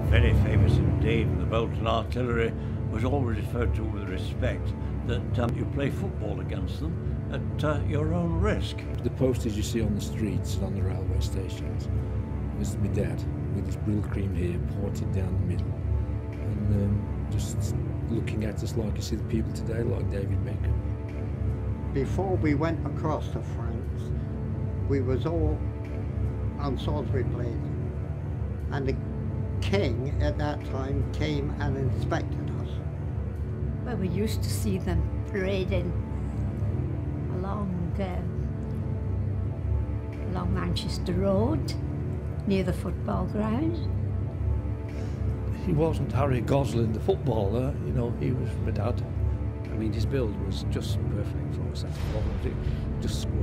Very famous indeed. The Bolton Artillery was always referred to with respect that you play football against them at your own risk. The posters you see on the streets and on the railway stations was my dad with his brill cream hair parted down the middle and just looking at us like you see the people today, like David Beckham. Before we went across to France, we was all on Salisbury Plain, and the King at that time came and inspected us. Well, we used to see them parading along Manchester Road, near the football ground. He wasn't Harry Gosling, the footballer, you know, he was my dad. I mean, his build was just perfect for a centre forward, just square.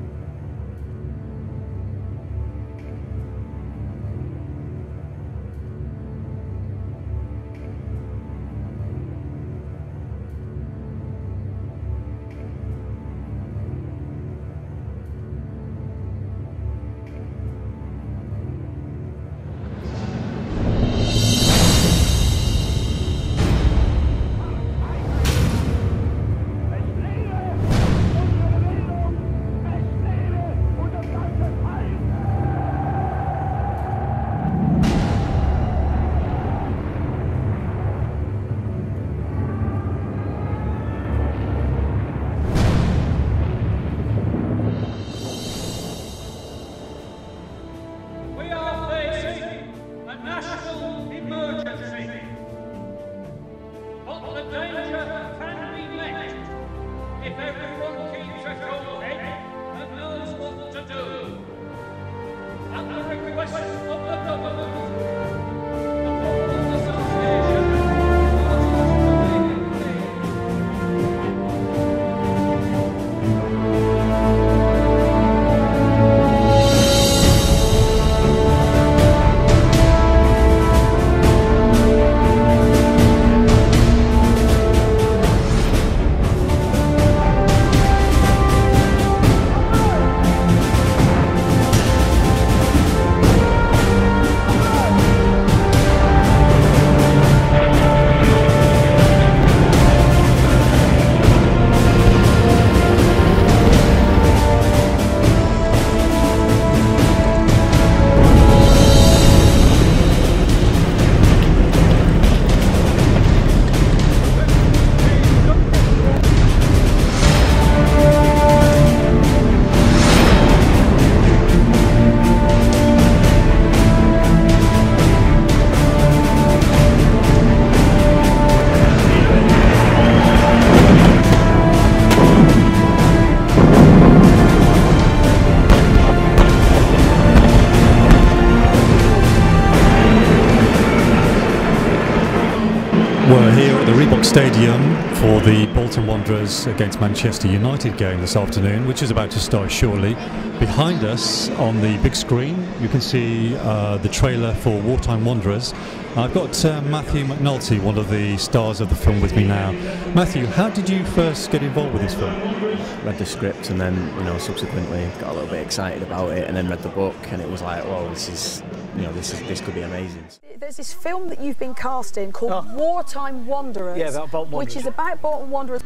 We're here at the Reebok Stadium for the Bolton Wanderers against Manchester United game this afternoon, which is about to start shortly. Behind us on the big screen you can see the trailer for Wartime Wanderers. I've got Matthew McNulty, one of the stars of the film, with me now. Matthew, how did you first get involved with this film? Read the script and then, you know, subsequently got a little bit excited about it, and then read the book, and it was like, whoa, this could be amazing. There's this film that you've been cast in called Wartime Wanderers, Yeah, about Bolton Wanderers. which is about Bolton Wanderers.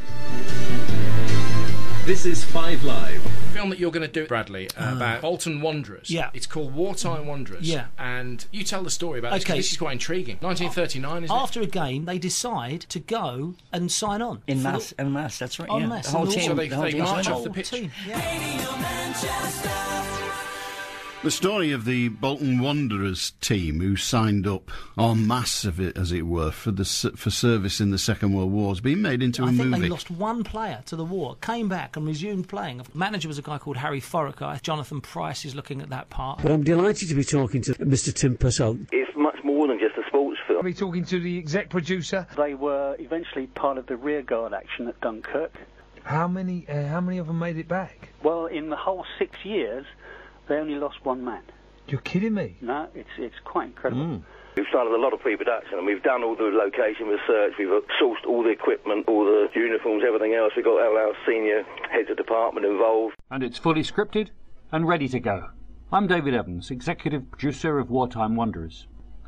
This is 5 Live. The film that you're going to do, Bradley, about Bolton Wanderers. Yeah. It's called Wartime Wanderers. Yeah. And you tell the story about this. Okay. This is quite intriguing. 1939, isn't After a game, they decide to go and sign on. En masse, that's right. En yeah. masse. The whole So team. So they the whole team march signed off on. the pitch. The story of the Bolton Wanderers team who signed up en masse, as it were, for service in the Second World War has been made into a movie. I think they lost one player to the war, came back and resumed playing. The manager was a guy called Harry Foraker. Jonathan Price is looking at that part. But I'm delighted to be talking to Mr. Tim Purcell. It's much more than just a sports film. Are we talking to the exec producer? They were eventually part of the rearguard action at Dunkirk. How many of them made it back? Well, in the whole 6 years, they only lost one man. You're kidding me? No, it's quite incredible. We've started a lot of pre-production and we've done all the location research, we've sourced all the equipment, all the uniforms, everything else. We've got all our senior heads of department involved. And it's fully scripted and ready to go. I'm David Evans, executive producer of Wartime Wanderers.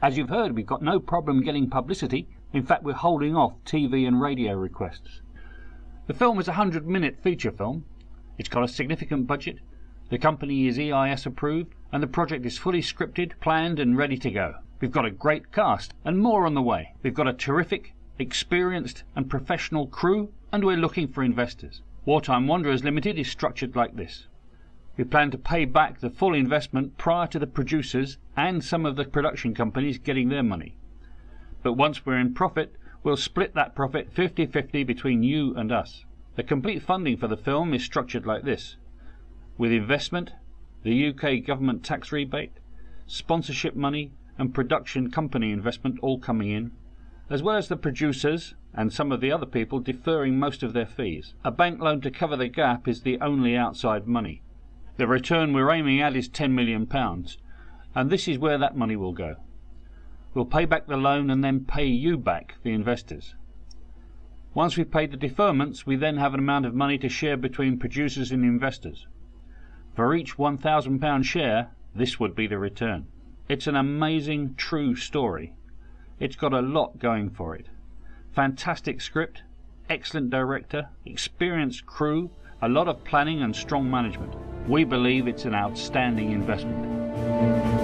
As you've heard, we've got no problem getting publicity. In fact, we're holding off TV and radio requests. The film is a 100-minute feature film. It's got a significant budget. The company is EIS approved, and the project is fully scripted, planned and ready to go. We've got a great cast, and more on the way. We've got a terrific, experienced and professional crew, and we're looking for investors. Wartime Wanderers Limited is structured like this. We plan to pay back the full investment prior to the producers and some of the production companies getting their money. But once we're in profit, we'll split that profit 50-50 between you and us. The complete funding for the film is structured like this, with investment, the UK government tax rebate, sponsorship money and production company investment all coming in, as well as the producers and some of the other people deferring most of their fees. A bank loan to cover the gap is the only outside money. The return we're aiming at is £10 million, and this is where that money will go. We'll pay back the loan and then pay you back, the investors. Once we've paid the deferments, we then have an amount of money to share between producers and investors. For each £1,000 share, this would be the return. It's an amazing, true story. It's got a lot going for it. Fantastic script, excellent director, experienced crew, a lot of planning and strong management. We believe it's an outstanding investment.